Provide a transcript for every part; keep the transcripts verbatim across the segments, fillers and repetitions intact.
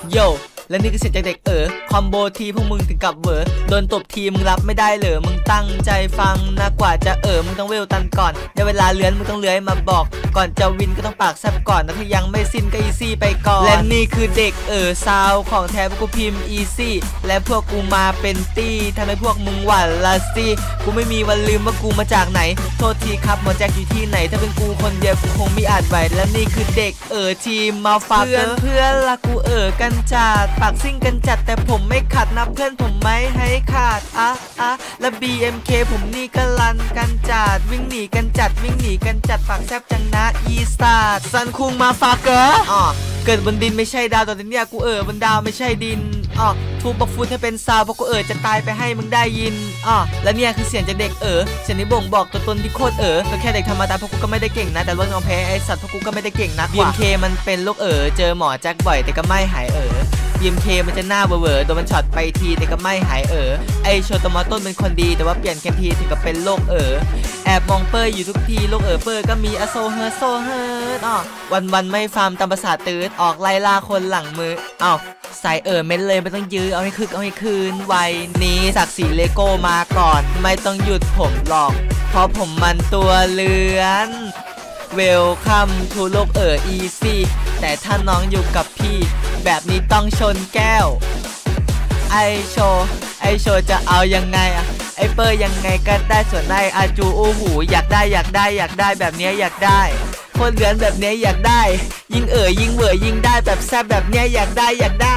โยและนี่ก็เสร็จจากเด็กเออคอมโบทีพวกมึงถึงกับเวอโดนตบทีมึงรับไม่ได้เหรอมึงตั้งใจฟังนะกว่าจะเออมึงต้องเวลตันก่อนในเวลาเลื้อนมึงต้องเลื้อยมาบอกก่อนจะวินก็ต้องปากแซบก่อนนะถ้ายังไม่สิ้นก็อีซี่ไปก่อนและนี่คือเด็กเออซาวของแท้พวกกูพิมพ์อีซี่และพวกกูมาเป็นตี้ทำให้พวกมึงหวั่นละสิกูไม่มีวันลืมว่ากูมาจากไหนโทษทีครับหมอแจ็คอยู่ที่ไหนถ้าเป็นกูคนเดียวกูคงไม่อาจไหวและนี่คือเด็กเออทีมมาฝากเพื่อนเพื่อนละกูเออกันจัดปากซิ่งกันจัดแต่ผมไม่ขัดนะเพื่อนผมไม่ให้ขาดอ่ะอ่ะและ บี เอ็ม เค ผมนี่ก็ลันกันจัดวิ่งหนีกันจัดวิ่งหนีกันจัดปากแซบจังนะอีสตาร์ซันคุงมาฝากเกออ๋อเกิดบนดินไม่ใช่ดาวแต่เนี่ยกูเออบนดาวไม่ใช่ดินอ๋อทูบบักฟูดให้เป็นซาวเพราะกูเออจะตายไปให้มึงได้ยินอ๋อและเนี่ยคือเสียงจากเด็กเออเสียงนี้บ่งบอกตัวตนที่โคตรเออก็แค่เด็กธรรมดาเพราะกูก็ไม่ได้เก่งนะแต่ว่าน้องแพ้ไอสัตว์เพราะกูก็ไม่ได้เก่งนัก บี เอ็ม เค มันเป็นลูกเออเจอหมอแจ็คบ่อยแต่ก็ไม่หายเออ บี เอ็ม เค มันจะหน้าเวอร์โดนมันช็อตไปทีแต่ก็ไม่หายเออไอโชโตมอต้นเป็นคนดีแต่ว่าเปลี่ยนแค่ทีถึงกับเป็นโรคเออแอบมองเปอร์อยู่ทุกทีโรคเออเปอร์ก็มีอโซเฮอร์โซเฮิร์ดอ๋อวันวันไม่ฟาร์มตามภาษาตืดออกไล่ล่าคนหลังมืออ้าวสายเออเม้นเลยไม่ต้องยื้อเอาให้คึกเอาให้คืนไวนี้ศักดิ์ศรีเลโก้มาก่อนไม่ต้องหยุดผมหรอกเพราะผมมันตัวเลือนเวลคัมทูโลกเอออีซี่แต่ถ้าน้องอยู่กับพี่แบบนี้ต้องชนแก้วไอโชไอโชจะเอายังไงอะไอเปอร์ยังไงก็ได้ส่วนไออาจูอู้หูอยากได้อยากได้อยากได้แบบนี้อยากได้คนเหลือนแบบนี้อยากได้ยิงเอ๋ยยิงเวอร์ยิงได้แบบแซบแบบนี้อยากได้อยากได้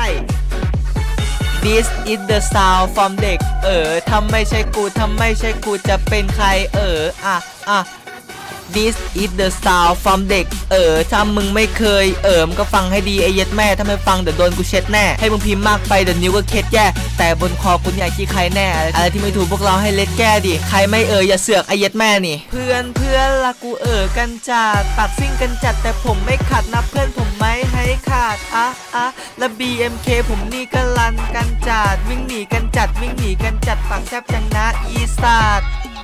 This is the sound from เด็กเออทำไม่ใช่กูทำไม่ใช่กูจะเป็นใครเอออ่ะอ่ะThis is the sound from เด็กเออถ้ามึงไม่เคยเออมึงก็ฟังให้ดีไอเย็ดแม่ถ้าไม่ฟังเดี๋ยวโดนกูเช็ดแน่ให้มึงพิมพ์มากไปเดี๋ยวนิ้วก็เคล็ดแย่แต่บนคอคุณอยากขี้ใครแน่อะไรที่ไม่ถูกพวกเราให้เล็ดแก้ดิใครไม่เอออย่าเสือกไอเย็ดแม่นี่เพื่อนเพื่อนละกูเออกันจัดปากซิ่งกันจัดแต่ผมไม่ขัดนะเพื่อนผมไม่ให้ขาดอ่ะอ่ะและ บี เอ็ม เค ผมนี่ก็ลันกันจัดวิ่งหนีกันจัดวิ่งหนีกันจัดปากแซบจังนะอีสตาร์